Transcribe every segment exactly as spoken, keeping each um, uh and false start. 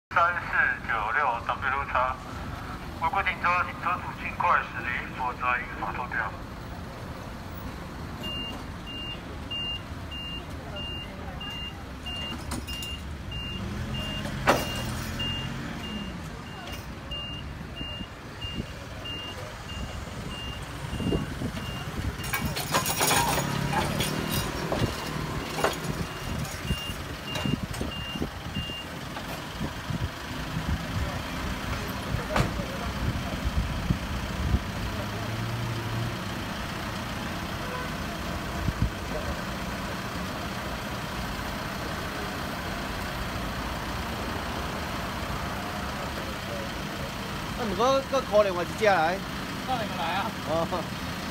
三四九六 W 叉，违规停车，请车主尽快驶离，否则应罚扣掉。 那唔过个可能我一只来。 可能来啊。 哦。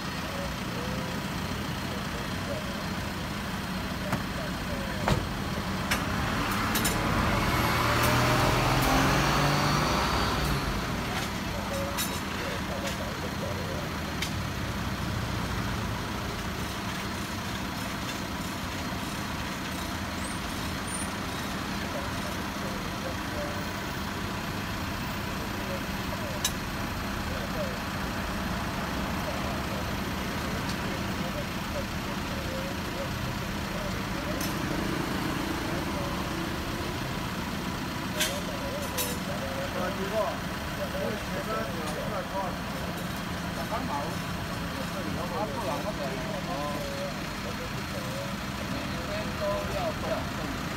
如果我们学生有出来看，十分毛，他不然我就哦，每天都要做。